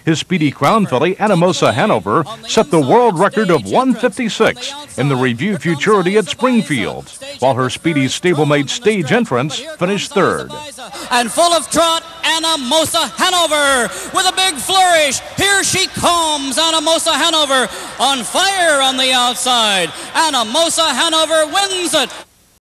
His speedy crown filly, Anamosa Hanover, set the world record of 156 in the Review Futurity at Springfield, while her speedy stablemate Stage Entrance finished third. And full of trot, Anamosa Hanover with a big flourish. Here she comes, Anamosa Hanover on fire on the outside. Anamosa Hanover wins it.